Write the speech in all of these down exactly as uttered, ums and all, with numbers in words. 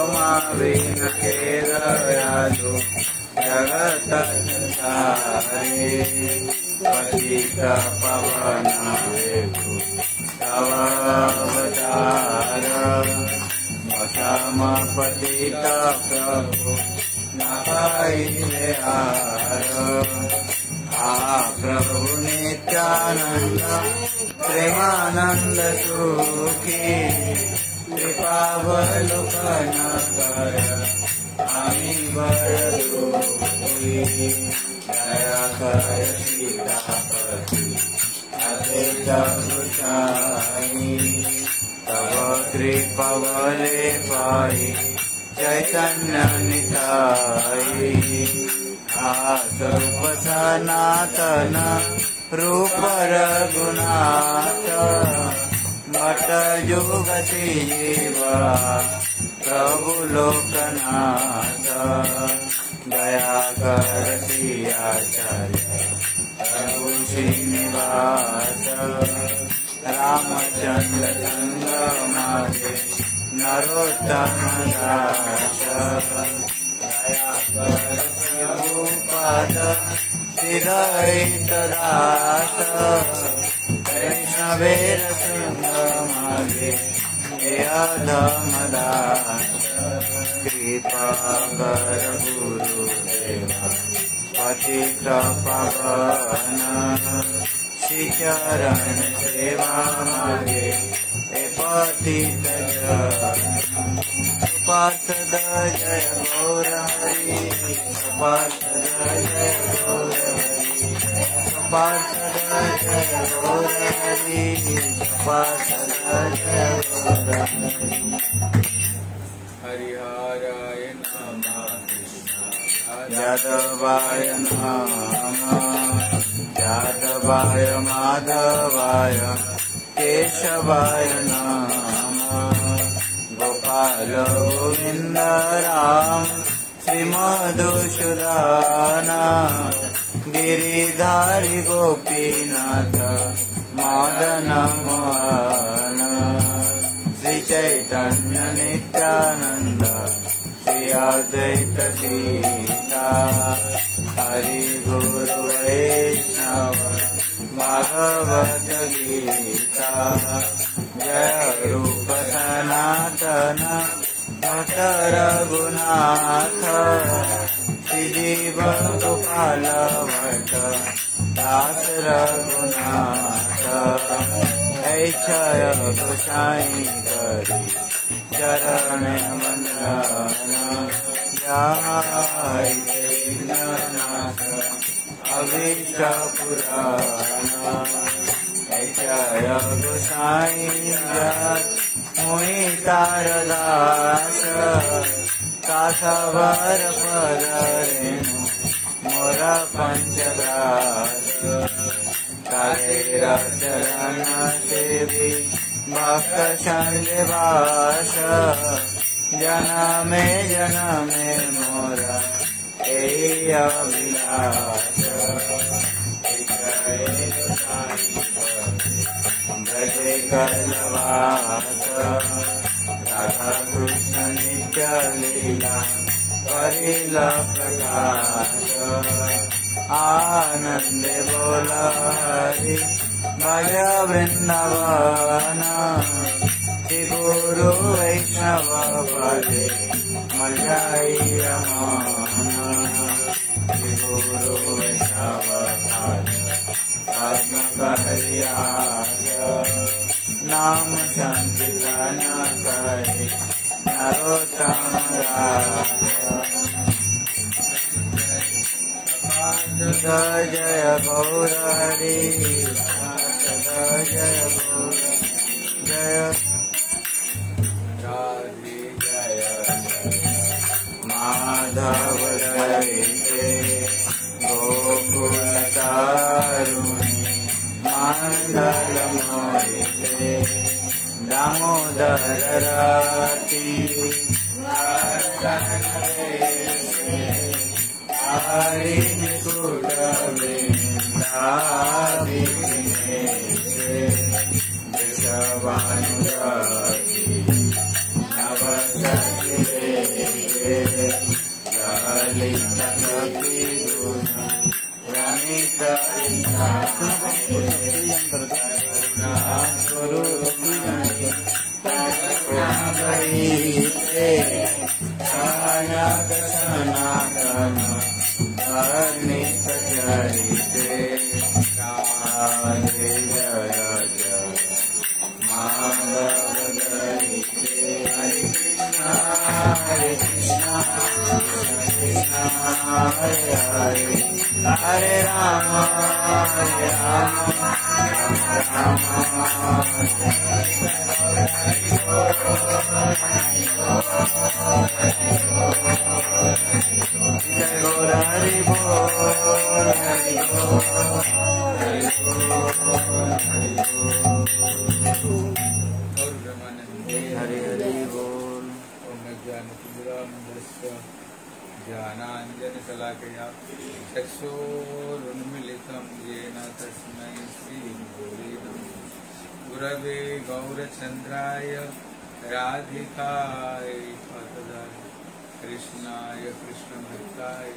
Brahma win खेद यादो जगत संसारे पतित पवन हेतु तव अवतार पतित प्रभु नपाइले हार आ प्रभु नित्यानंद प्रेमानंद सुखी कृपावलोकन कर आमी बर दुखी दया कर सीतापति अद्वैत गोसाई तव कृपावले पाई चैतन्य निताई आसरूप सनातन रूप रघुनाथ भट जुगति जीवा प्रभु लोकनाथ दया कर सियाचर्य प्रभु श्रीनिवास रामचंद्र संग मारे नरोत्तम दास दया कर प्रभुपाद हृदय दास वैष्णवेर सिंह मागे अधमदास कृपा कर गुरुदेवा पतित पावन श्री चरण सेवा मागे पतित पार्षद जय गौर हरि पार्षद जय गौर हरि पार्षद जय गौर हरि पार्षद जय गौर हरि हरिहराय नमः यादवाय नमः यादवाय माधवाय केशवाय नमः गोपाल गोविंद राम श्री मधुसूदन गिरिधारी गोपीनाथ मदन मोहन श्री चैतन्य नित्यानंद श्री अद्वैत सीता हरि गुरु वैष्णव भागवत गीता जय रूप सनातन भट रघुनाथ श्री जीव गोपाल भट्ट दास रघुनाथ ऐक्षय गोसाई करी चरण वंदन जय दीननाथ अभीष्ट पुराण ऐक्षय गोसाई मुनि तारदास काशवर पद रेणु मोर पंचदास कालेर चरण सेवी भक्त संजवास जनमे जनमे मोरा ए अभिलाष ब्रजे कलवास राधा कृष्ण नित्य लीला परिल प्रकाश आनंद बोल हरि भज वृंदावन श्री गुरु वैष्णव पदे मजाई रमान श्री गुरु वैष्णव पदे पद्म करियाज नाम संकीर्तन करे नरोत्तम दास जय गौर हरि जय गौर जय राधे जय माधव जय गोकुल तारुणी मंगल मोहिते दामोदर राती हरि मुकुट वृंदावी वृषभानुरागी नवसखी ललित कपि गुण रमित करुणा स्वरूप सनातन वर्णित चरिते राधे जय जय माधव दरिते हरे कृष्णा हरे कृष्णा कृष्णा हरे हरे हरे राम हरे राम राम जय गौर हरि बोल हरि बोल हरि हरि हरि बोल। ओम ज्ञानतिमिरान्धस्य ज्ञानाञ्जनशलाकया चक्षुरुन्मीलितं येन तस्मै श्रीगुरवे नमः। गुरवे गौरचन्द्राय राधिकाय तदाय कृष्णाय कृष्णभक्ताय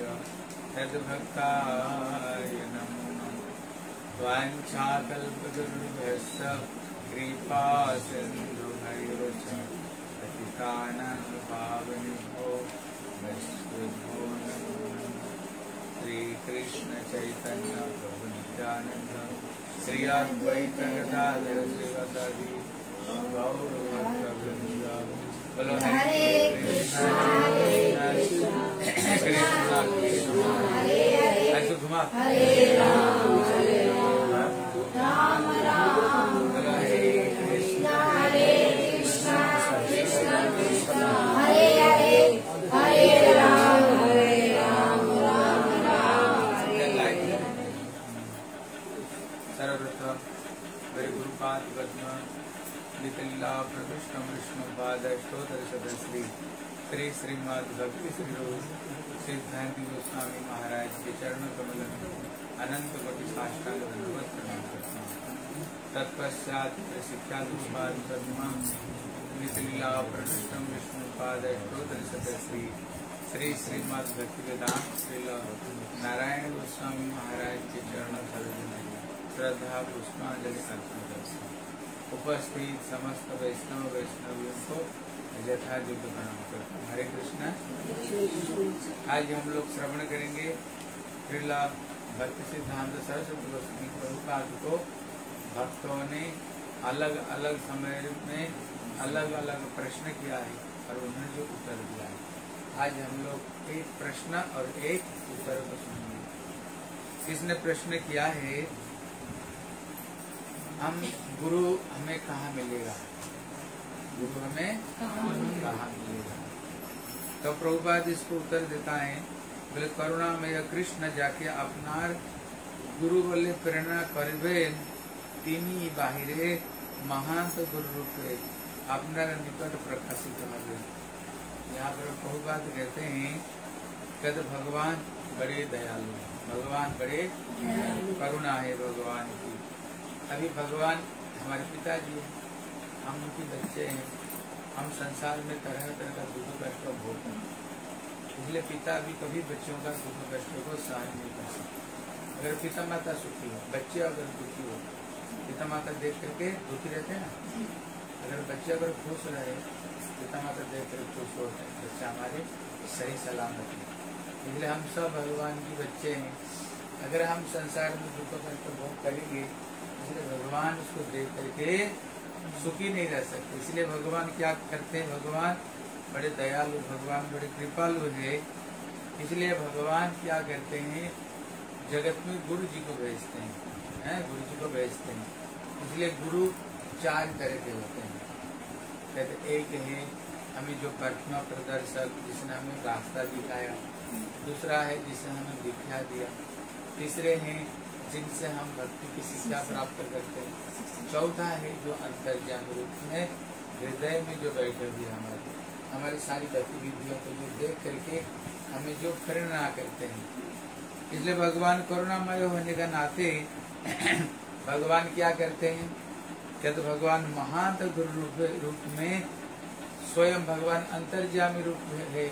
तद्भक्ताय नमो नमः। वाञ्छाकल्पतरुभ्यश्च कृपा सिन्धुभैर्च पतितानां पावनेभ्यो वैष्णवेभ्यो नमो नमः। श्रीकृष्ण चैतन्य प्रभु नित्यानन्द श्री अद्वैत गदाधर श्रीवासादि गौर भक्तवृन्द। बोलो हरे कृष्णा कृष्णा कृष्णा ऐसे घुमा हरे राम हरे राम राम राम। बोलो हरे कृष्णा हरे कृष्णा कृष्णा कृष्णा हरे हरे हरे राम हरे राम राम राम हरे हरे। सर्वप्रथम मेरे गुरुपाद पद्म नितिला प्रकृष्ण विष्णु पाद अष्टोत्तर सदश्री श्री श्रीमद भक्ति श्री सिद्धांति गोस्वामी महाराज के चरण कमल अनंत कोटि साष्टांग दंडवत प्रणाम करता हूँ। तत्पश्चात शिक्षा दुष्पाद पद्मा नितिला प्रकृष्ण विष्णु पाद अष्टोत्तर सदश्री श्री श्रीमद भक्ति वेदांत श्री नारायण गोस्वामी महाराज के चरण सरोज श्रद्धा पुष्पांजलि अर्पण करता हूँ। उपस्थित समस्त वैष्णव वैष्णवियों को यथा युग प्रणाम करता हूँ। हरे कृष्णा। आज हम लोग श्रवण करेंगे श्रील भक्ति सिद्धांत सरस्वती गोस्वामी प्रभुपाद को भक्तों ने अलग अलग समय में अलग अलग प्रश्न किया है और उन्होंने जो उत्तर दिया है। आज हम लोग एक प्रश्न और एक उत्तर को सुनेंगे। किसने प्रश्न किया है, हम गुरु हमें कहाँ मिलेगा, गुरु हमें कहाँ मिलेगा। तो प्रभुपाद इसको उत्तर देता है, बोले करुणामय कृष्ण जाके अपनार गुरु बोले प्रेरणा करबे तिनी बाहिरे महांत गुरु रूपे अपनार निकट प्रकाशित होंगे। यहाँ पर प्रभुपाद कहते हैं कद भगवान बड़े दयालु, भगवान बड़े करुणा है भगवान की। अभी भगवान हमारे पिताजी हैं, हम उनके बच्चे हैं, हम संसार में तरह तरह का दुख कष्ट भोग हैं। इसलिए पिता भी कभी बच्चों का दुख कष्ट को सहन नहीं कर सकते। अगर पिता माता सुखी हो, बच्चे अगर दुखी हो, पिता माता देख करके दुखी रहते हैं ना। अगर बच्चे अगर खुश रहे, पिता माता देख कर खुश होते हैं, बच्चा हमारे सही सलामत है। इसलिए हम सब भगवान के बच्चे हैं। अगर हम संसार में दुख कष्ट भोग करेंगे, इसलिए भगवान उसको देख करके सुखी नहीं रह सकते। इसलिए भगवान क्या करते हैं, भगवान बड़े दयालु, भगवान बड़े कृपालु है। इसलिए भगवान क्या करते हैं, जगत में गुरु जी को भेजते हैं, हैं गुरु जी को भेजते हैं। इसलिए गुरु चार तरह के होते हैं। कहते एक है हमें जो प्रतिमा प्रदर्शक, जिसने हमें रास्ता दिखाया। दूसरा है जिसने हमें दीक्षा दिया। तीसरे हैं जिनसे हम भक्ति की शिक्षा प्राप्त करते हैं। चौथा है जो अंतर्ज्ञान रूप में हृदय में जो बैठे हुए हमारे हमारी सारी गतिविधियों को जो देख करके हमें जो प्रेरणा करते हैं। इसलिए भगवान करुणामय होने का नाते भगवान क्या करते हैं, क्या तो भगवान महान गुरु रूप में स्वयं भगवान अंतर्ज्यामी रूप है।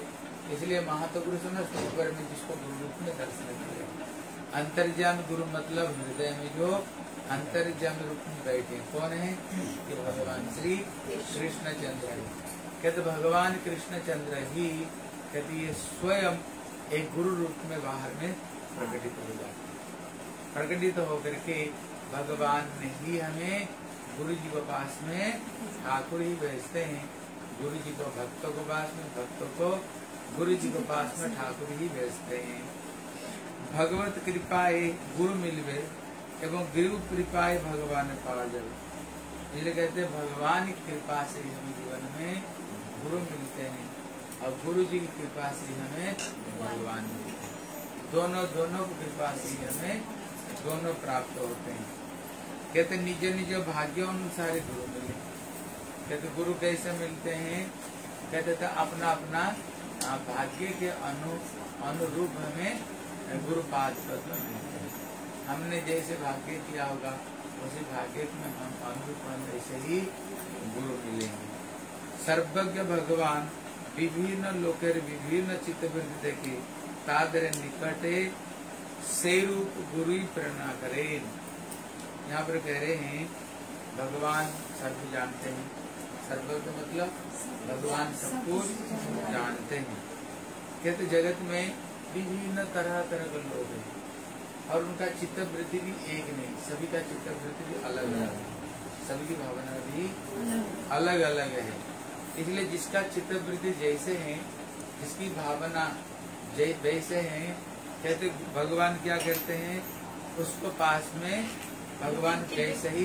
इसलिए महातो गुरु से ऊपर में जिसको गुरु रूप में दर्शन किया। अंतर्जामी गुरु मतलब हृदय में जो अंतर्जामी रूप में बैठे कौन है? कि भगवान श्री कृष्ण चंद्र है। कहते भगवान कृष्ण चंद्र ही कहते ये स्वयं एक गुरु रूप में बाहर में प्रकटित हो जाते, प्रकटित होकर के भगवान ने ही हमें गुरु जी के पास में ठाकुर ही भेजते हैं। गुरु जी को भक्तों को पास में, भक्तों को गुरु जी के पास में ठाकुर ही भेजते हैं। भगवत कृपाए गुरु मिलवे एवं गुरु कृपाए भगवान पावा जाए। इसलिए कहते हैं भगवान की कृपा से हमें जीवन में गुरु मिलते हैं और गुरु जी की कृपा से हमें भगवान मिलते हैं। दोनों दोनों की कृपा से हमें दोनों प्राप्त होते हैं। कहते निज निज भाग्य अनुसार गुरु मिले। कहते गुरु कैसे मिलते हैं? कहते थे अपना अपना भाग्य के अनु अनुरूप हमें गुरु पाद पद मिलते हैं। हमने जैसे भाग्य किया होगा उसी भाग्य में हम अनुरूप हम ऐसे ही गुरु मिलेंगे। सर्वज्ञ भगवान विभिन्न लोकेर विभिन्न चित्तवृत्ति देखी तादर निकटे से रूप गुरु ही प्रेरणा करे। यहाँ पर कह रहे हैं भगवान सर्व जानते हैं। सर्वज्ञ मतलब भगवान सब कुछ जानते हैं। कहते जगत में विभिन्न तरह तरह के लोग हैं और उनका चित्तवृत्ति भी एक नहीं, सभी का चित्तवृत्ति भी अलग अलग है, सभी की भावना भी अलग अलग है। इसलिए जिसका चित्तवृत्ति जैसे है, जिसकी भावना वैसे है, कहते भगवान क्या करते हैं उसको पास में भगवान जैसे ही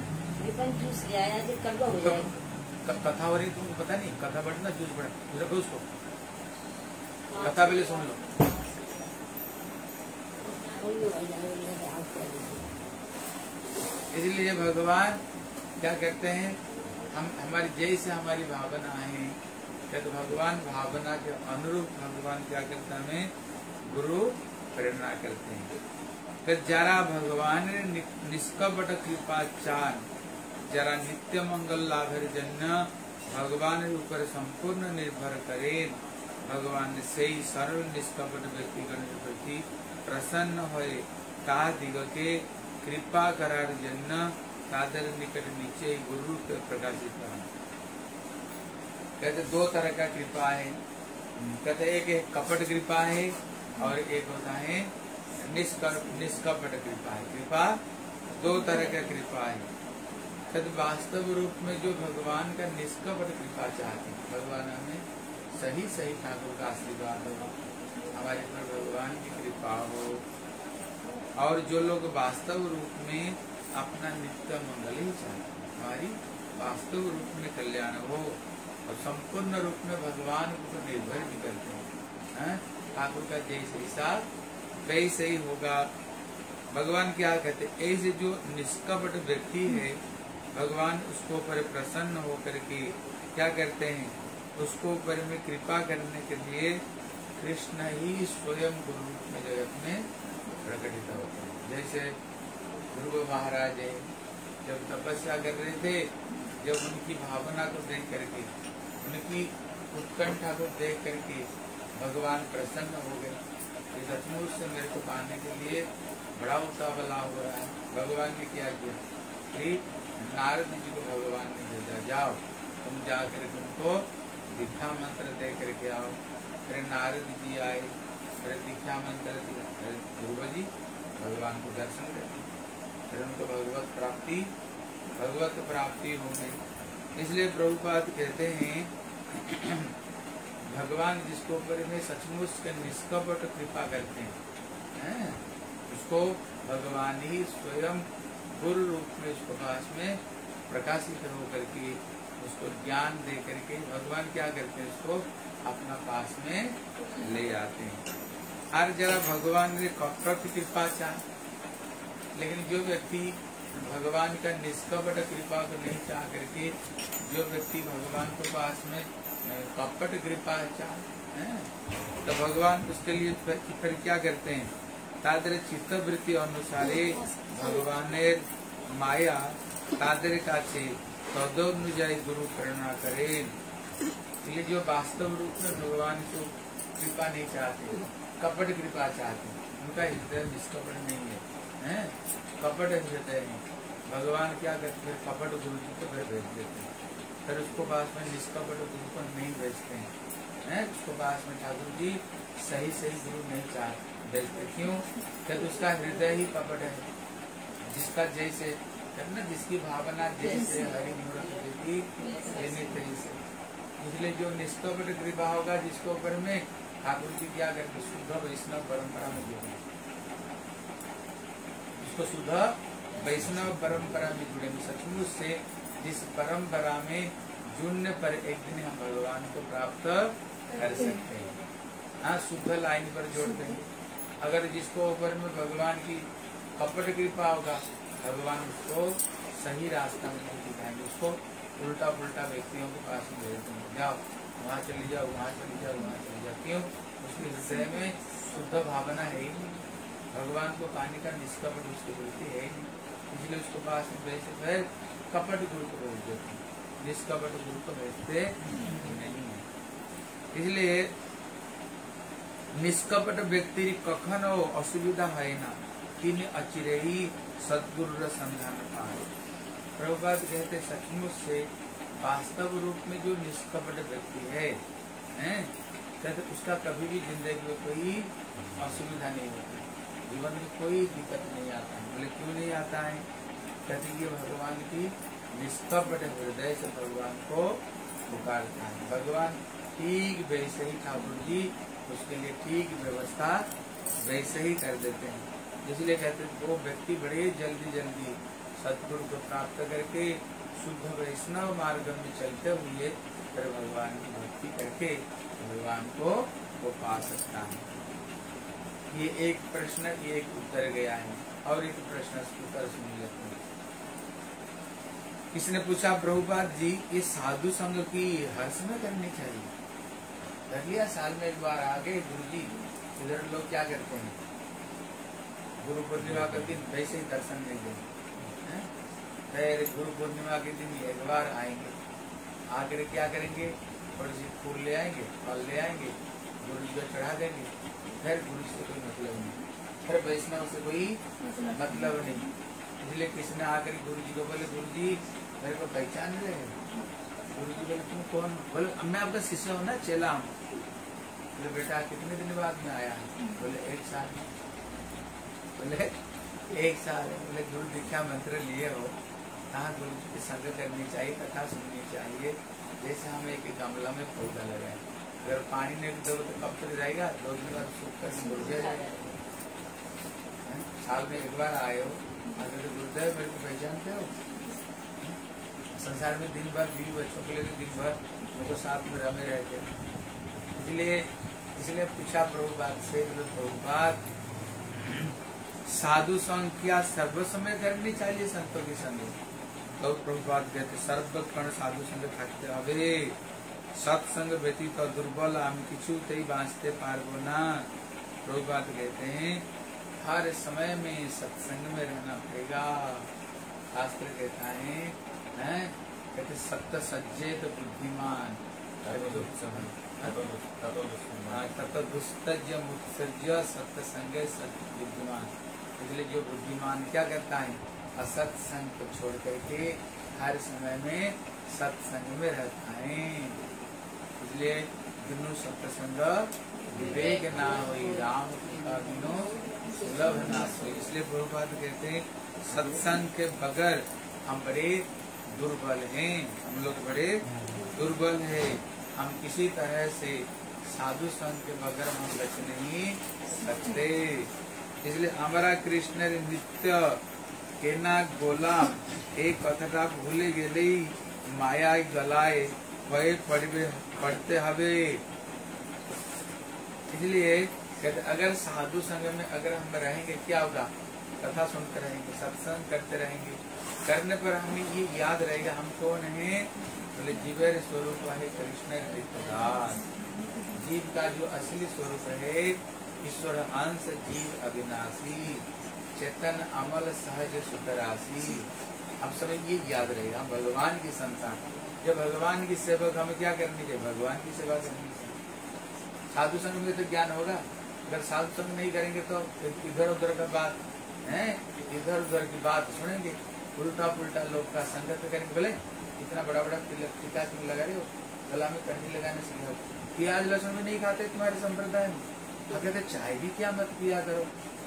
कथा हो रही तुमको पता नहीं, कथा बढ़ना जूझ बढ़ा उसको कथा पहले सुन लो। इसलिए भगवान क्या कहते हैं हम हमारी जैसे हमारी भावना है, कहते भगवान भावना के अनुरूप भगवान क्या करते हैं हमें गुरु प्रेरणा करते हैं। फिर जरा भगवान निष्कपट कृपा चान जरा नित्य मंगल लाभर जन्य भगवान ऊपर संपूर्ण निर्भर करे। भगवान से ही सर्व निष्कपट व्यक्तिगण के प्रति प्रसन्न होए ता दिग के कृपा करार जन्य तादर निकट नीचे गुरु के प्रकाशित करा। कहते दो तरह का कृपा है। कहते एक है कपट कृपा है और एक होता है निष्कपट कृपा है। कृपा दो तरह का कृपा है। कहते वास्तव रूप में जो भगवान का निष्कपट कृपा चाहते हैं, भगवान हमें सही सही ठाकुर का आशीर्वाद हो, हमारे पर भगवान की कृपा हो। और जो लोग वास्तव रूप में अपना नित्य मंगल ही चाहते हैं, हमारी वास्तव रूप में कल्याण हो और संपूर्ण रूप में भगवान को निर्भर भी करते हैं, ठाकुर का जैसे हिसाब वैसे ही होगा। भगवान क्या कहते हैं ऐसे जो निष्कपट व्यक्ति है भगवान उसको पर प्रसन्न होकर के क्या करते हैं उसको ऊपर में कृपा करने के लिए कृष्ण ही स्वयं गुरु रूप में जगत में प्रकटित होते हैं। जैसे ध्रुव महाराज है जब तपस्या कर रहे थे, जब उनकी भावना को देख करके उनकी उत्कंठा को देख करके भगवान प्रसन्न हो गए। इस सचमुच से मेरे को पाने के लिए बड़ा उतावला हो रहा है। भगवान ने क्या किया कि नारद जी को भगवान ने भेजा, जाओ तुम जाकर उनको दीक्षा मंत्र दे करके आओ। फिर नारद जी आए, फिर दीक्षा मंत्र दिया, फिर ध्रुव जी भगवान को दर्शन देते, फिर उनको भगवत प्राप्ति भगवत प्राप्ति हो गई। इसलिए प्रभुपाद कहते हैं भगवान जिसको ऊपर में सचमुच के निष्कपट कृपा करते हैं, हैं? उसको भगवान ही स्वयं गुरु रूप में उसको पास में प्रकाशित होकर के उसको ज्ञान दे करके भगवान क्या करते हैं उसको अपना पास में ले आते हैं। हर जरा भगवान ने कपट कृपा चाह, लेकिन जो व्यक्ति भगवान का निष्कपट कृपा को नहीं चाह करके जो व्यक्ति भगवान के पास में कपट कृपा चाह तो भगवान उसके लिए फिर क्या करते हैं तादर चित्तवृत्ति अनुसारे भगवान माया तादर काछे तदनुजाई गुरु प्रेरणा करे। इसलिए जो वास्तव रूप में भगवान को कृपा नहीं चाहते, कपट कृपा चाहते, उनका हृदय निष्कपट नहीं है, हैं? कपट हृदय है। भगवान क्या करते, फिर कपट गुरु जी को फिर भेज देते हैं, फिर उसको पास में निष्कपट गुरु को नहीं भेजते हैं, हैं? उसको पास में ठाकुर जी सही सही गुरु नहीं चाह भेजते। क्यों? क्योंकि उसका हृदय ही कपट है। जिसका जैसे ना, जिसकी भावना जैसे हरि मूर्त देती देने तैसे, इसलिए जो निष्कपट कृपा होगा जिसके ऊपर में, ठाकुर जी क्या करते, शुद्ध वैष्णव परंपरा में जुड़े, जिसको शुद्ध वैष्णव परंपरा में जुड़े, सचमुच से जिस परंपरा में जुड़ने पर एक दिन हम भगवान को प्राप्त कर सकते हैं। हाँ, शुद्ध लाइन पर जोड़ते हैं। अगर जिसको ऊपर में भगवान की कपट कृपा होगा, भगवान उसको सही रास्ता में नहीं दिखाएंगे, उसको उल्टा पुल्टा व्यक्तियों के पास में भेज देंगे, जाओ वहाँ चली जाओ, वहाँ चली जाओ, वहाँ चली जाओ। क्यों? उसके हृदय में शुद्ध भावना है ही नहीं, भगवान को पाने का निष्कपट उसकी वृत्ति है ही नहीं, इसलिए उसको पास में भेजते फिर कपट गुरु को भेज देते, निष्कपट गुरु को भेजते नहीं है। इसलिए निष्कपट व्यक्ति कखन असुविधा है ना, किन अचिरे ही सदगुरु संधान पाए। प्रभुपाद कहते सचमुच से वास्तव रूप में जो निष्कपट व्यक्ति है, हैं? कहते उसका कभी भी जिंदगी में कोई असुविधा नहीं होती, जीवन में कोई दिक्कत नहीं आता है। बोले क्यों नहीं आता है? कहते ये भगवान की निष्कपट हृदय से भगवान को पुकारता है। भगवान ठीक वैसे ही ठाकुर जी उसके लिए ठीक व्यवस्था वैसे ही कर देते हैं। इसलिए कहते हैं वो व्यक्ति बड़े जल्दी जल्दी सतगुरु को प्राप्त करके शुद्ध वैष्णव मार्ग में चलते हुए फिर भगवान की भक्ति करके भगवान को वो पा सकता है। ये एक प्रश्न, ये एक उत्तर गया है, और एक प्रश्न उत्तर सुन लेते हैं। किसने पूछा, प्रभुपाद जी ये साधु संघ की हर समय करनी चाहिए? कर लिया, साल में एक बार आ गए गुरु जी, इधर लोग क्या करते हैं, गुरु पूर्णिमा के दिन वैसे ही दर्शन नहीं देंगे, फिर गुरु पूर्णिमा के दिन एक बार आएंगे, आकर क्या करेंगे, थोड़ी सी फूल ले आएंगे, फल ले आएंगे, गुरु जी को चढ़ा देंगे, फिर गुरु से कोई मतलब नहीं, फिर वैष्णव से कोई मतलब नहीं। इसलिए किसने आकर गुरु जी को बोले, गुरु जी मेरे को पहचान रहे हैं? गुरु जी बोले तुम कौन? बोले मैं आपका शिष्य हूँ ना, चेला हूँ। बोले बेटा कितने दिन बाद में आया है? बोले एक साल। बोले एक साल। बोले गुरु दीक्षा मंत्र लिए हो, कहाँ गुरु जी की संग करनी चाहिए, कथा सुननी चाहिए। जैसे हम एक गमला में पौधा लगाए, अगर पानी नहीं दो तो कब तक जाएगा? दो दिन बाद सूख कर मुरझा जाएगा। साल में एक बार आए हो, अगर गुरुदेव मेरे को पहचानते हो? संसार में दिन भर बीवी बच्चों के लिए दिन भर मेरे साथ में रमे रहते, इसलिए इसलिए पूछा प्रभुपाद से, प्रभुपाद साधु संग क्या सर्व समय करनी चाहिए संतों के संग? तो प्रभुपाद कहते सर्व कण साधु संग থাকতে হবে, सत्संग व्यतीत तो दुर्बल हम किछु तई बांचते पारबो ना। प्रभुपाद कहते हैं हर समय में सत्संग में रहना पड़ेगा। शास्त्र कहता है, हैं? कहते सत्य सज्जेत बुद्धिमान तत्वुत्सर्ज मुत्सर्ज सत्य संगे सत्य बुद्धिमान। इसलिए जो बुद्धिमान क्या करता है, असत्संग को छोड़ करके हर समय में सत्संग में रहता है। इसलिए बिनु सत्संग विवेक ना होई, राम का बिनु सुलभ ना सोई। इसलिए प्रभुपाद कहते हैं सत्संग के बगैर हम बड़े दुर्बल हैं, हम लोग बड़े दुर्बल हैं। हम किसी तरह से साधु संग के बगैर हम बच नहीं सकते। इसलिए हमारा कृष्ण नित्य केना गोला एक कथटा भूले गेले माया गलाए भय पड़े पढ़ते हवे। इसलिए अगर साधु संग में अगर हम रहेंगे क्या होगा, कथा सुनते रहेंगे, सत्संग करते रहेंगे, करने पर हमें ये याद रहेगा हम कौन है, बोले जीवेर स्वरूप है कृष्ण कृतदास। जीव का जो असली स्वरूप है ईश्वर अंश जीव अविनाशी चेतन अमल सहज सुतरासी। हम सब ये याद रहेगा हम भगवान की संतान। जब भगवान की सेवक हमें क्या करनी चाहिए, भगवान की सेवा करनी चाहिए। साधु संग में तो ज्ञान होगा। अगर साधु संग नहीं करेंगे तो इधर उधर का बात है, इधर उधर की बात सुनेंगे, उल्टा पुल्टा लोग का संगत करेंगे। बोले इतना बड़ा बड़ा टीका तुम लगा रहे हो, गला में कंठी लगाने से हो, प्याज लहसुन भी नहीं खाते तुम्हारे संप्रदाय में, कहते चाय भी क्या मत पिया करो,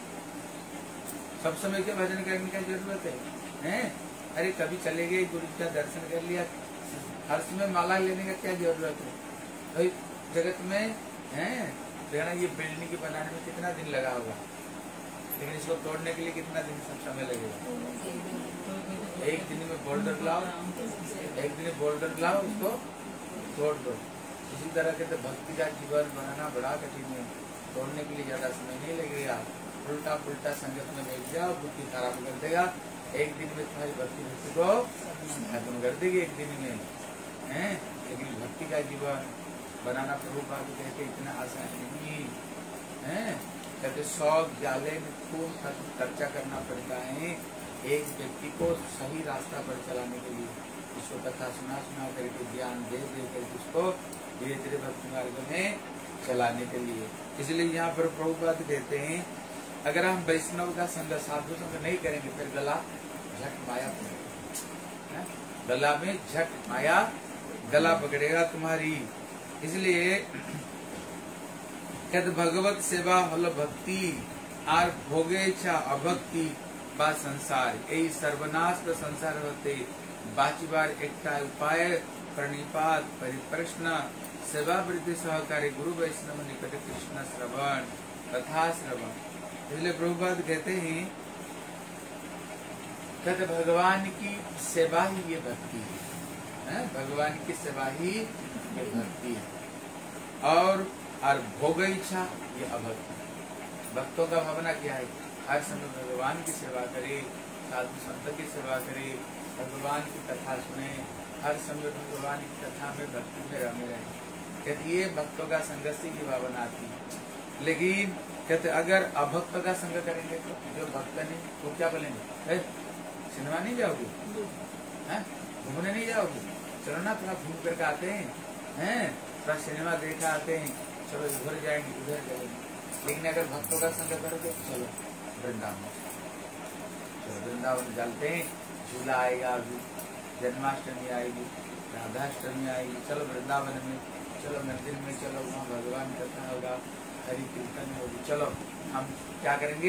सब समय के भजन करने की जरूरत है, हैं? अरे कभी चले गए गुरु का दर्शन कर लिया, हर समय माला लेने का क्या जरूरत है? भाई जगत में हैं देखना, ये बिल्डिंग के बनाने में कितना दिन लगा होगा, लेकिन इसको तोड़ने के लिए कितना दिन समय लगेगा? एक दिन में बोल्डर लाओ, एक दिन बोल्डर लाओ, उसको तोड़ दो। इसी तरह के तो भक्ति का जीवन बनाना बड़ा कठिन है, तोड़ने के लिए ज्यादा समय नहीं लगेगा। उल्टा पुल्टा संगत में बैठ जाओ, बुद्धि खराब कर देगा, एक दिन में तुम्हारी भक्ति भक्ति को खत्म कर देगी, एक दिन में हैं। लेकिन भक्ति का जीवन बनाना प्रभुपाद कहते इतना आसान नहीं है। कहते शौक जाले में खूब खर्चा करना पड़ता है एक व्यक्ति को सही रास्ता पर चलाने के लिए, उसको कथा सुना सुना करके ज्ञान दे दे करके उसको धीरे धीरे भक्ति मार्ग में चलाने के लिए। इसलिए यहाँ पर प्रभुपाद कहते हैं अगर हम वैष्णव का संग साधु संग नहीं करेंगे फिर गला झट माया पकड़ेगा, गला में झट माया गला पकड़ेगा तुम्हारी। इसलिए कहते भगवत सेवा हल भक्ति आर भोगे छा अभक्ति बा संसार, यही सर्वनाश का संसार होते बाची बार एकटा उपाय प्रणिपात परिप्रश्न सेवा वृद्धि सहकारी गुरु वैष्णव निकट कृष्ण श्रवण तथा श्रवण। इसलिए प्रभुपाद कहते हैं कहते भगवान की सेवा ही ये भक्ति है, है? भगवान की सेवा ही ये भक्ति है। और और भोग इच्छा ये अभक्ति। भक्तों का भावना क्या है? हर समय भगवान की सेवा करे, साधु संत की सेवा करे, भगवान की कथा सुने, हर समय भगवान की कथा में भक्ति में रमे रहे। कहते ये भक्तों का संघर्ष की भावना आती है। लेकिन कहते अगर अभक्त का संग करेंगे तो जो भक्त नहीं वो क्या बोलेंगे? सिनेमा नहीं जाओगे, घूमने नहीं जाओगे, चलो ना थोड़ा घूम करके आते हैं, हैं थोड़ा सिनेमा देखा आते हैं, चलो इधर जाएंगे उधर जाएंगे। लेकिन अगर भक्तों का संग करोगे चलो वृंदावन, चलो वृंदावन चलते हैं, झूला आएगा, अभी जन्माष्टमी आएगी, राधाष्टमी आएगी, चलो वृंदावन में, चलो मंदिर में, चलो वहाँ भगवान कथा होगा, हरि कीर्तन होगी, चलो हम क्या करेंगे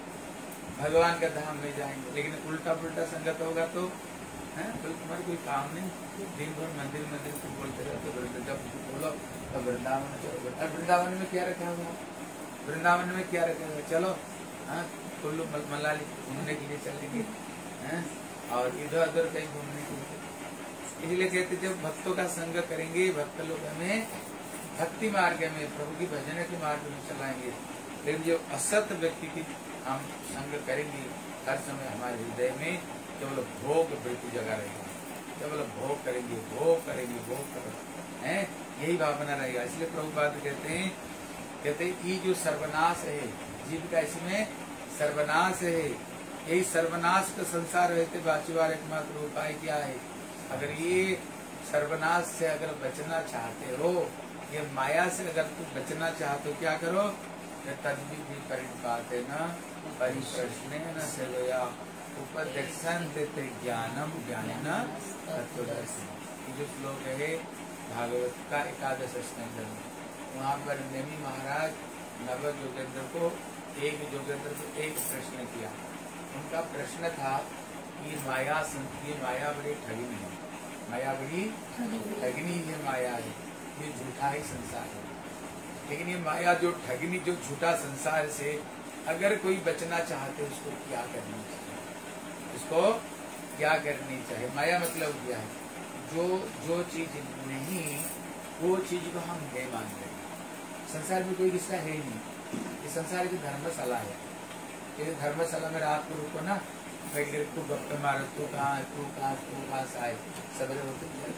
भगवान का धाम में जाएंगे। लेकिन उल्टा पुल्टा संगत होगा तो है तो तुम्हारे कोई काम नहीं, दिन भर मंदिर मंदिर तुम बोलते रहते हो, जब बोलो तो वृंदावन चलो। वृंदावन में क्या रखा हुआ? वृंदावन में क्या रखा हुआ? चलो हाँ कुल्लू मनाली घूमने के लिए चलेंगे, हैं और इधर उधर कहीं घूमने के लिए। इसलिए कहते जब भक्तों का संग करेंगे, भक्त लोग हमें भक्ति मार्ग में प्रभु की भजन के मार्ग में चलाएंगे। लेकिन जो असत व्यक्ति की हम संग करेंगे, हर समय हमारे हृदय में केवल भोग वृत्ति जगा रहेगा, केवल भोग करेंगे भोग करेंगे भोग करेंगे, हैं यही भावना रहेगा। इसलिए प्रभुपाद कहते हैं कहते ये जो सर्वनाश है जीव का, इसमें सर्वनाश है, यही सर्वनाश का संसार रहते बाचीवार एकमात्र उपाय क्या है? अगर ये सर्वनाश से अगर बचना चाहते हो, ये माया से अगर तुम बचना चाहते हो, क्या करो? तद्विधि परिपाते न परिप्रश्ने न सेवया उपदेक्षण देते ज्ञानम ज्ञानेन तत्वदर्शी। ये जो श्लोक है भागवत का एकादश स्कंध में, वहाँ पर नेमी महाराज नव जोगेंद्र को एक जोगेंद्र को एक प्रश्न किया। उनका प्रश्न था कि माया ये माया बड़ी ठगनी है, माया बड़ी ठगनी ये माया है, ये झूठा ही संसार है। लेकिन ये माया जो ठगनी जो झूठा संसार से अगर कोई बचना चाहते उसको क्या करनी चाहिए? इसको क्या करनी चाहिए? माया मतलब क्या है? जो जो चीज नहीं वो चीज को हम नहीं मानते। संसार में कोई किसका है ही नहीं, ये संसार की धर्मशाला है। ये धर्मशाला में रात को रुको ना, बैठ कर तू गप्पे मारो, तू कहाँ है, तू कहाँ तू कहाँ से आए, सवेरे होते गए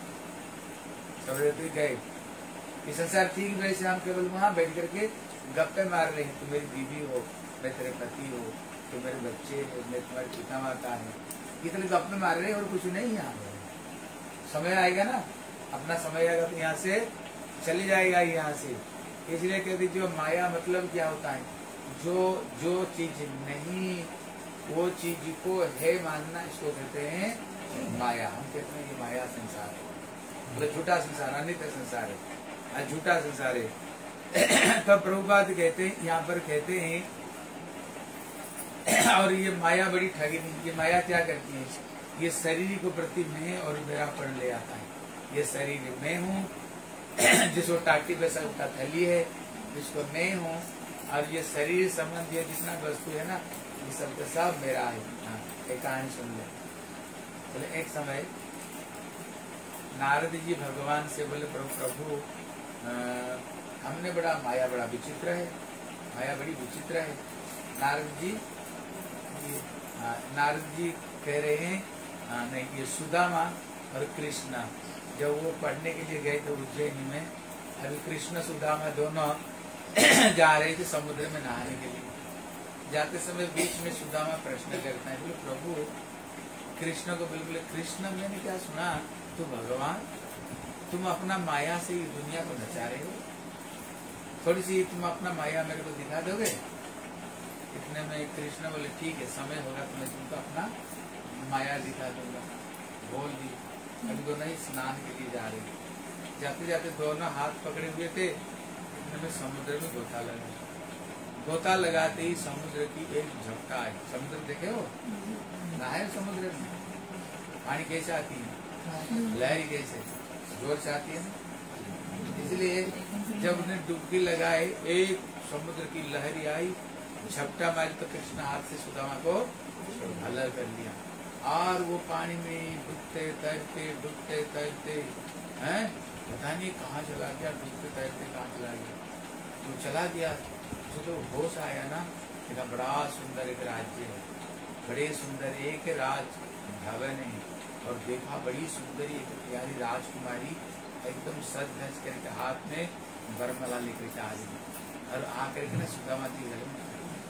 सवेरे होते गए। ये संसार ठीक वैसे हम केवल वहाँ बैठ करके गप्पे मार रहे हैं, तू मेरी बीवी हो, मैं तेरे पति हो, तू मेरे बच्चे हो, मैं तुम्हारी पिता माता है, इतने गप्पे मार रहे हैं और कुछ नहीं। यहाँ समय आएगा ना, अपना समय आएगा तो यहाँ से चले जाएगा, यहाँ से इसलिए कहते जो माया मतलब क्या होता है, जो जो चीज नहीं वो चीज को है मानना, इसको कहते हैं माया। हम कहते हैं कि माया संसार है, मतलब झूठा संसार, अनित्य संसार है, झूठा संसार है। तब प्रभुपाद कहते हैं, यहाँ पर कहते हैं, और ये माया बड़ी ठगी नहीं। ये माया क्या करती है, ये शरीर को प्रति मैं और मेरापन ले आता है। ये शरीर मैं हूँ, जिसको टाटी पे सबका थैली है, जिसको मैं हूँ, और ये शरीर संबंधी जितना वस्तु है ना, ये सब का सब मेरा है। हाँ, एक कहानी सुन ले। बोले एक समय नारद जी भगवान से बोले, प्रभु प्रभु आ, हमने बड़ा माया बड़ा विचित्र है, माया बड़ी विचित्र है। नारद जी आ, नारद जी कह रहे हैं, आ, नहीं, ये सुदामा और कृष्णा जब वो पढ़ने के लिए गए थे उज्जैन में, अभी कृष्ण सुदामा दोनों जा रहे थे समुद्र में नहाने के लिए। जाते समय बीच में सुदामा प्रश्न करता है, बोले प्रभु कृष्ण को, बिल्कुल कृष्ण मैंने क्या सुना, तो भगवान तुम अपना माया से ये दुनिया को नचा रहे हो, थोड़ी सी तुम अपना माया मेरे को दिखा दोगे। इतने में कृष्ण बोले ठीक है, समय होगा तो मैं तुमको अपना माया दिखा दूंगा। बोल दी। अभी दोनों ही स्नान के लिए जा रहे, जाते जाते दोनों हाथ पकड़े हुए थे, इतने में समुद्र में गोता लगा। गोता लगाते ही समुद्र की एक झपटा आई। समुद्र देखे हो, नहाए समुद्र में, पानी कैसे आती है, लहरी कैसे जोर से आती है ना। इसलिए जब उन्हें डुबकी लगाए, एक समुद्र की लहरी आई, झपटा मारी तो कृष्ण हाथ से सुदामा को अलग कर लिया, और वो पानी में डूबते तैरते डूबते तैरते हैं, पता नहीं कहाँ चला गया, डूबते तैरते कहाँ चला गया। तो चला गया तो तो होश आया ना, देखा बड़ा सुंदर एक राज्य है, बड़े सुंदर एक राज भवन है, और देखा बड़ी सुंदरी एक प्यारी राजकुमारी एकदम सज धज करके हाथ में बरमला लेकर आ रही, और आकर के ना सुदामा जी गले में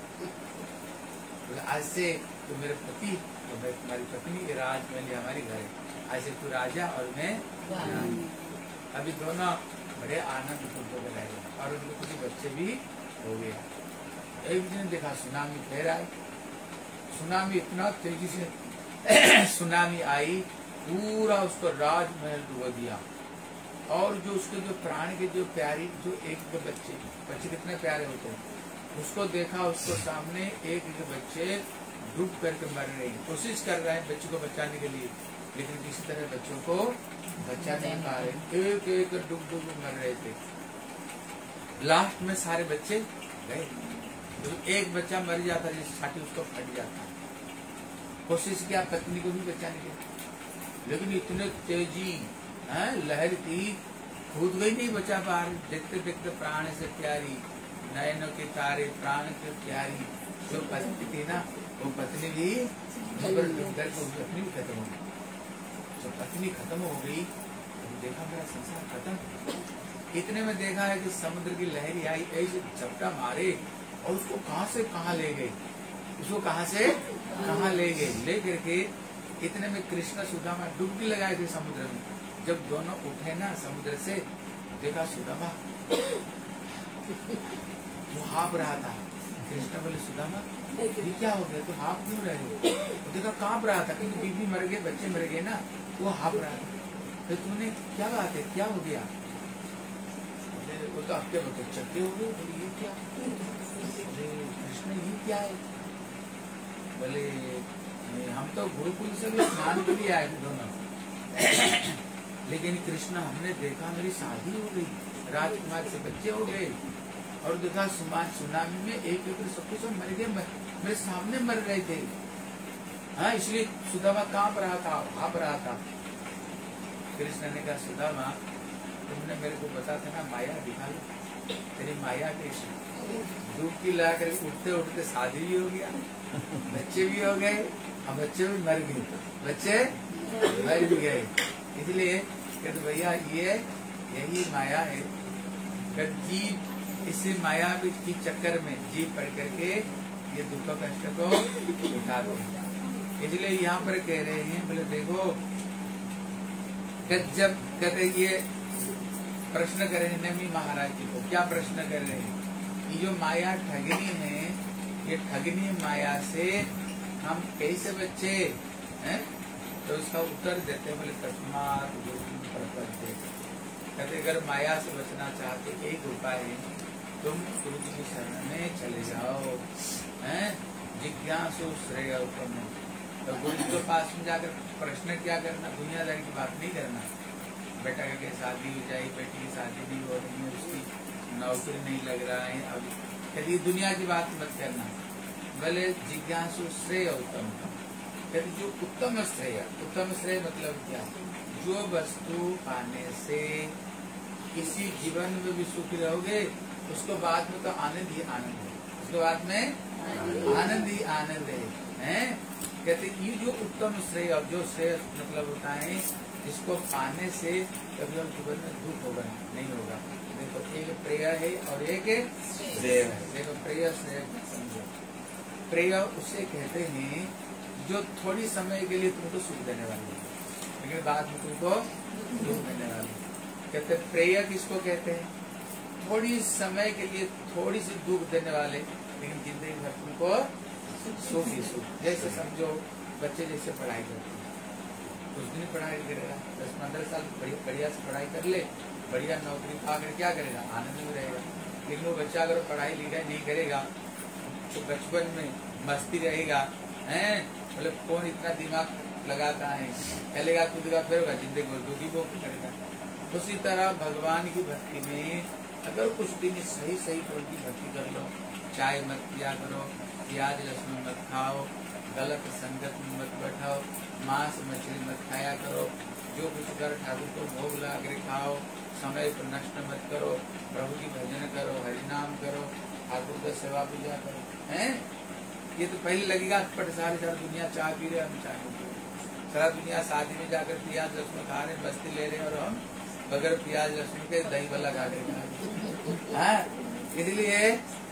आज से तो मेरे पति, तो मैं तुम्हारी पत्नी, ये राजमहल हमारी घर है, ऐसे तू राजा और मैं रानी। अभी दोनों बड़े आनंद पूर्वक रहे, और उनके कुछ बच्चे भी हो गया। एक दिन देखा सुनामी फिर आई, सुनामी इतना तेजी से सुनामी आई, पूरा उसको राजमहल डुबो दिया, और जो उसके जो प्राण के जो प्यारी जो एक के बच्चे बच्चे कितने प्यारे होते हैं, उसको देखा, उसको सामने एक एक बच्चे डूब करके मर रहे हैं, कोशिश कर रहे हैं बच्चों को बचाने के लिए, लेकिन किसी तरह बच्चों को बचा नहीं पा रहे, एक एक डूब डूब मर रहे थे। लास्ट में सारे बच्चे गए, तो एक बच्चा मर जाता, जिस छाती उसको फट जाता। कोशिश किया पत्नी को भी बचाने के, लेकिन इतने तेजी है लहर थी, कूद गई, नहीं बचा पा रही। देखते देखते प्राण से प्यारी, नयनों के तारे, प्राण के प्यारी जो पत्नी थी ना, वो पत्नी भी पत्नी भी खत्म हो गई। जो पत्नी खत्म हो गई, तो देखा मेरा संसार खत्म। इतने में देखा है कि समुद्र की लहरी आई, ऐसे झपटा मारे, और उसको कहाँ से कहाँ ले गए, उसको कहाँ से कहाँ ले गए, ले करके इतने में कृष्ण सुदामा डुबकी लगाए थे समुद्र में। जब दोनों उठे ना समुद्र से, देखा सुदामा वो हाँप रहा था। कृष्ण बोले सुदामा ये क्या हो गया, तो हाँप क्यों रहे हो? तो देखा कांप रहा था, क्योंकि बीबी मर गए, बच्चे मर गए ना, वो हाँप रहा था। तो तूने क्या बात है, क्या हो गया? वो तो आपके बच्चे चक्के हो गए। बोले ये क्या? बोले कृष्ण ये क्या है? बोले हम तो गुरुकुल से भी स्नान के लिए आए थे दोनों, लेकिन कृष्ण हमने देखा मेरी शादी हो गई, राजकुमार से बच्चे हो गए, और देखा सुनामी में एक एक सबके सब मर गए, मेरे सामने मर रहे थे। हाँ, इसलिए सुदामा कांप रहा था, भाप रहा था। कृष्ण ने कहा सुदामा तुमने मेरे को बता था ना माया दिखा लो, तेरी माया कैसी? डुबकी लगा कर उठते उठते शादी भी हो गया, बच्चे भी हो गए, अब बच्चे भी मर गए, बच्चे मर भी गए। इसलिए कहते भैया ये यही माया है, जीव इसी माया की चक्कर में जीव पड़ करके ये दुख कष्ट को उठा दो। इसलिए यहाँ पर कह रहे हैं, बोले देखो जब कहते ये प्रश्न कर रहे हैं नमी महाराज जी को। क्या प्रश्न कर रहे हैं? ये जो माया ठगनी है, ये ठगनी माया से हम कैसे बचे हैं? तो इसका उत्तर देते हैं, बोले तस्मात् गुरुं प्रपद्ये। कहते अगर माया से बचना चाहते एक उपाय है, तुम गुरु जी की शरण में चले जाओ, हैं? जिज्ञासु श्रेय उत्तम। तो गुरु जी के पास में जाकर प्रश्न क्या करना, दुनियादारी की बात नहीं करना। बेटा के शादी हो जाए, बेटी की शादी नहीं हो रही है, उसकी नौकरी नहीं लग रहा है, अब कभी दुनिया की बात मत करना। भले जिज्ञासु श्रेय उत्तम। कहते जो उत्तम श्रेय, उत्तम श्रेय मतलब क्या? जो वस्तु पाने से किसी जीवन में भी सुखी रहोगे, उसको बाद में तो आनंद ही आनंद है, उसके बाद में आनंद ही आनंद है, हैं? कहते ये जो उत्तम श्रेय, और जो श्रेय मतलब होता है जिसको पाने से कभी हम जीवन में दुख होगा नहीं होगा। देखो एक प्रेय है और एक श्रेय है। देखो प्रेय श्रेय समझो। प्रेय उसे कहते हैं जो थोड़ी समय के लिए तुमको सुख देने वाली है, लेकिन बाद में तुमको दुख देने वाली। कहते प्रेय किसको कहते हैं? थोड़ी समय के लिए थोड़ी सी दुख देने वाले, लेकिन जिंदगी भर तुमको सुख ही सुख। जैसे समझो बच्चे जैसे पढ़ाई करते हैं, कुछ दिन पढ़ाई करेगा, दस पंद्रह साल बढ़िया से पढ़ाई कर ले, बढ़िया नौकरी पाकर क्या करेगा? आनंद में रहेगा। लेकिन वो बच्चा अगर पढ़ाई लिखाई नहीं करेगा तो बचपन में मस्ती रहेगा, हैं? मतलब कौन इतना दिमाग लगाता है, चलेगा कूदेगा फिर जिंदगी भर दुखी वो करेगा। उसी तरह भगवान की भक्ति में अगर कुछ दिन सही सही प्रभु की भक्ति कर लो, चाय मत पिया करो, प्याज लहसुन मत खाओ, गलत संगत में मत बैठाओ, मांस मछली मत खाया करो, जो कुछ कर ठाकुर को भोग लगा कर खाओ, समय को नष्ट मत करो, प्रभु की भजन करो, हरिनाम करो, ठाकुर का सेवा पूजा करो, हैं? ये तो पहले लगेगा पट सारी सारी दुनिया चाय पी रहे, हम चाय पी रहे, सारा दुनिया शादी में जाकर प्याज लहसुन खा रहे, मस्ती ले रहे, और हम बगैर प्याज लहसुन के दही भल्ला खा रहे। इसलिए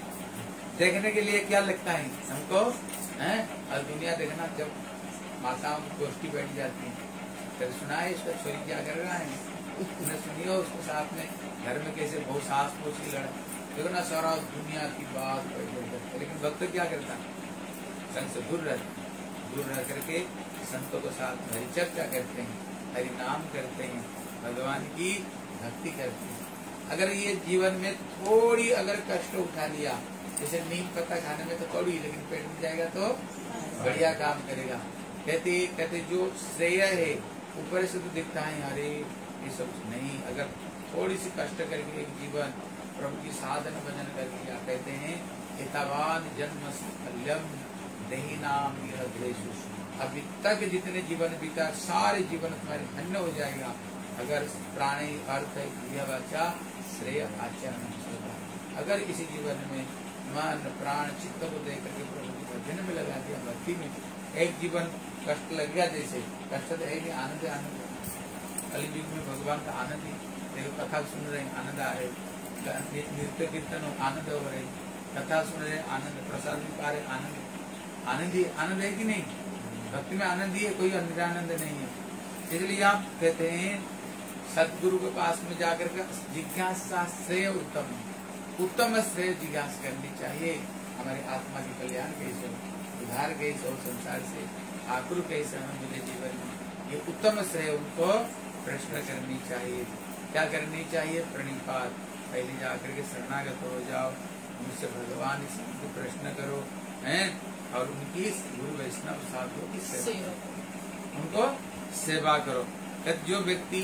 देखने के लिए क्या लगता है हमको, हैं? और दुनिया देखना जब माताओं की गोष्ठी बैठ जाती है, फिर सुना है इसका छोरी क्या कर रहा है, उन्हें सुनियो उसके साथ में घर में कैसे बहुत सास पोछी लड़ा। देखो ना सारा दुनिया की बात बैठ जाती है, लेकिन भक्त क्या करता है? संत से दूर रहता है, दूर रह करके संतों के साथ हरि चर्चा करते हैं, हरि नाम करते हैं, भगवान की भक्ति करते हैं। अगर ये जीवन में थोड़ी अगर कष्ट उठा लिया, जैसे नीम पत्ता खाने में तो कड़वी, लेकिन पेट में जाएगा तो बढ़िया काम करेगा। कहते कहते जो श्रेय है ऊपर से तो दिखता है, अरे ये सब नहीं, अगर थोड़ी सी कष्ट करके एक जीवन प्रभु की साधन भजन करके क्या कहते हैं, हितवान जन्म फल्यम दही नाम यह द्वेषु। अभी तक जितने जीवन बीता सारे जीवन तुम्हारे धन्य हो जाएगा अगर प्राणी अर्थ यह वाचा श्रेय आचरण होगा। अगर इसी जीवन में मन प्राण चित्त को दे करके प्रभु की भजन में लगा दिया, भक्ति में, एक जीवन कष्ट लग गया, जैसे कष्ट तो है कि आनंद आनंद कलयुग में भगवान का आनंद ही। देखो कथा सुन रहे हैं आनंद आ रहे, नृत्य कीर्तन हो आनंद हो रहे, कथा सुन रहे आनंद, प्रसाद भी पा रहे आनंद, आनंद ही आनंद है कि नहीं? भक्ति में आनंद ही है, कोई आनंद नहीं है। इसलिए आप कहते हैं सदगुरु के पास में जाकर के जिज्ञासा श्रेय उत्तम, उत्तम श्रेय जिज्ञासा करनी चाहिए। हमारे आत्मा के कल्याण कैसे हो, उद्धार कैसे हो, संसार से आकुल कैसे हो मुझे जीवन में, ये उत्तम श्रेय उनको प्रश्न करनी चाहिए। क्या करनी चाहिए? प्रणिपात, पहले जाकर के शरणागत हो जाओ, उनसे भगवान को प्रश्न करो, हैं? और उनकी गुरु वैष्णव साधुओं की सेवा, उनको सेवा करो। जो व्यक्ति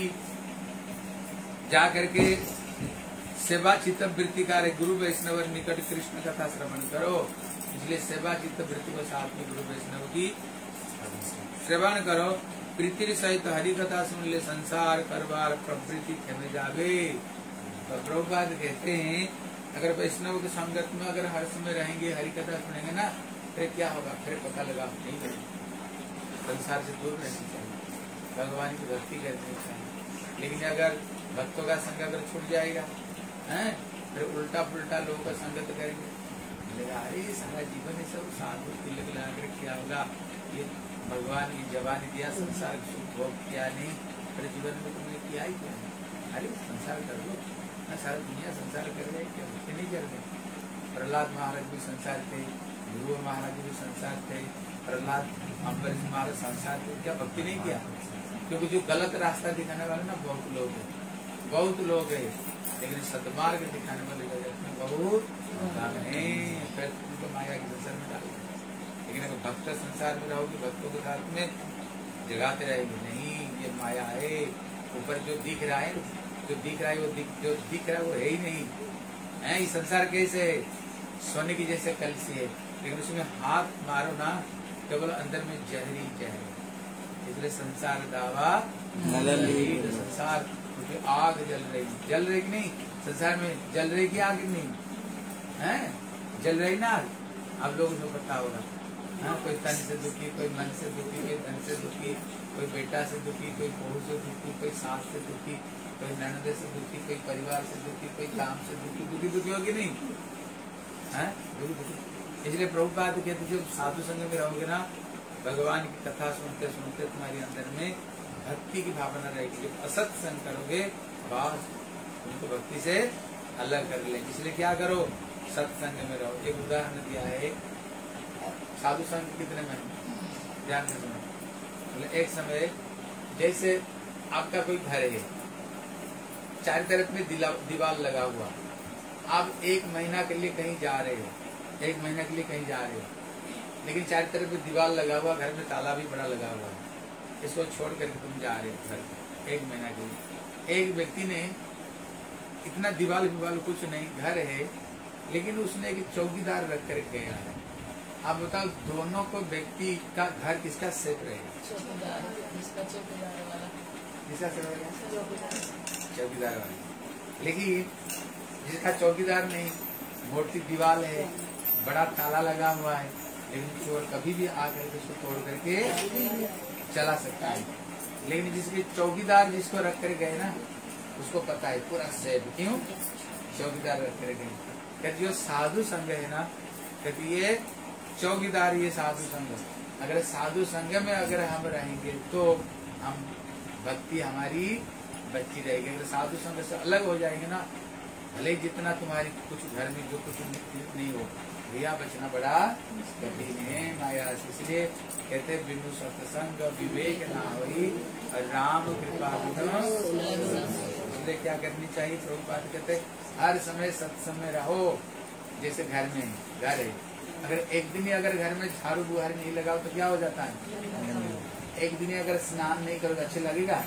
जा करके सेवा चित्त वृत्ति कार्य गुरु वैष्णव निकट कृष्ण कथा श्रवण करो, इसलिए सेवा चित्त वृत्ति को साथ में गुरु वैष्णव की श्रवण करो। प्रीति सहित हरि कथा सुन ले, संसार करवार प्रवृत्ति खेमे जावे। तो प्रभुपाद कहते हैं अगर वैष्णव के संगत में अगर हर समय रहेंगे, हरि कथा सुनेंगे ना, फिर क्या होगा? फिर पता लगा नहीं करेंगे, संसार से दूर रहना चाहिए, भगवान की भक्ति करनी चाहिए। लेकिन अगर भक्तों का संग अगर छूट जाएगा, हैं? फिर उल्टा पुल्टा लोगों का संगत करेंगे, बोलेगा अरे सारा जीवन है सब साधु तिलक लगा कर क्या होगा, ये भगवान की जवानी दिया, संसार सुख भोग किया नहीं, फिर जीवन में तुमने किया ही क्या? अरे संसार कर लो ना, सारा दुनिया संसार कर रहे, क्या भक्ति नहीं कर रहे? प्रहलाद महाराज भी संसार थे, ध्रुव महाराज भी संसार थे, प्रहलाद अम्बरीश महाराज संसार थे, क्या भक्ति नहीं किया? क्योंकि जो गलत रास्ता दिखाने वाले ना बहुत लोग हैं, बहुत लोग हैं, लेकिन सदमार्ग दिखाने वाले जगत में बहुत कम है। फिर तुमको माया के संसार में डाल, लेकिन अगर भक्त संसार में रहोगे, भक्तों के साथ में जगाते रहेंगे, नहीं ये माया है, ऊपर जो दिख रहा है, जो दिख रहा है वो दिख, जो दिख रहा है वो है ही नहीं है। ये संसार कैसे है? सोने की जैसे कलसी है, लेकिन उसमें हाथ मारो ना, केवल अंदर में जहरी जहर है। इसलिए संसार दावा संसार आग जल रही, जल रही कि नहीं? संसार में जल रही की आग नहीं है? जल रही ना आग, आप लोगों को पता होगा। हाँ, कोई तन से दुखी, कोई मन से दुखी, कोई धन से दुखी, कोई बेटा से दुखी, कोई बहू से दुखी, कोई सास से दुखी, कोई ननद से दुखी, कोई परिवार से दुखी, कोई काम से दुखी, दुखी दुखी होगी नहीं है? दुखी दुखी। इसलिए प्रभुपाद कहते जब साधु संग में रहोगे ना, भगवान की कथा सुनते सुनते तुम्हारे अंदर में भक्ति की भावना रहेगी। जब असत संग करोगे, बस तुमको भक्ति से अलग कर लेंगे। इसलिए क्या करो? सत्संग में रहो। एक उदाहरण दिया है, साधु संग कितने में ध्यान से सुनो। मतलब एक समय जैसे आपका कोई घर है, चार तरफ में दीवार लगा हुआ, आप एक महीना के लिए कहीं जा रहे हो, एक महीना के लिए कहीं जा रहे हो, लेकिन चार तरफ में दीवार लगा हुआ, घर में ताला भी बड़ा लगा हुआ है, इसको छोड़ करके तुम जा रहे हो घर एक महीना के लिए। एक व्यक्ति ने इतना दीवार दीवार कुछ नहीं, घर है, लेकिन उसने एक चौकीदार रख कर गया है। आप बताओ दोनों को व्यक्ति का घर किसका सेफ रहेगा? चौकीदार, जिसका चौकीदार वाला, किसका सेफ रहेगा? चौकीदार, चौकीदार वाला। लेकिन जिसका चौकीदार नहीं, मोटी दीवार है, बड़ा ताला लगा हुआ है, लेकिन चोर कभी भी आकर के उसको तोड़ करके चला सकता है। लेकिन जिसके चौकीदार जिसको रख कर गए ना, उसको पता है पूरा सेफ। क्यों? चौकीदार रख कर गए। कहते जो साधु संघ है ना, कहते ये चौकीदार, ये साधु संघ। अगर साधु संघ में अगर हम रहेंगे तो हम भक्ति हमारी बची रहेगी। अगर साधु संघ से अलग हो जाएंगे ना, भले जितना तुम्हारी कुछ घर में जो कुछ नहीं हो, भैया बचना बड़ा कठिन है माया से। इसलिए कहते बिनु सत्संग विवेक ना होई, राम कृपा बिनु। इसलिए क्या करनी चाहिए? प्रभुपाद कहते हर समय सत्संग में रहो। जैसे घर में घर है, अगर एक दिन ही अगर घर में झाड़ू बुहारी नहीं लगाओ तो क्या हो जाता है? एक दिन ही अगर स्नान नहीं करोगे अच्छे लगेगा?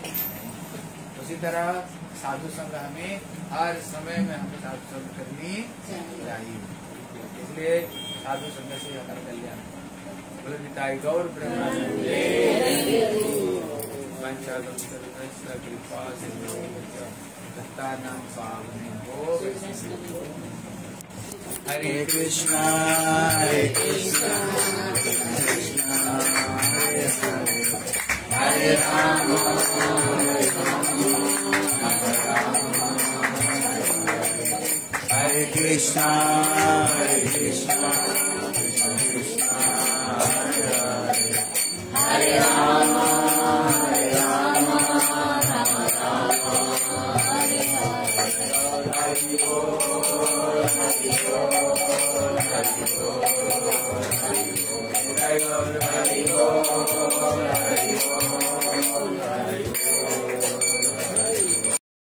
उसी तरह साधु संग हमें हर समय में हमें साधु संग करनी चाहिए। इसलिए साधु संग से हमारा कल्याण। बोले निताई गौर ब्रह्मानंदे कृपा नाम पावने हो। हरे कृष्णा हरे कृष्णा कृष्णा हरे हरे, हरे राम हरे राम हरे कृष्णा हरे कृष्णा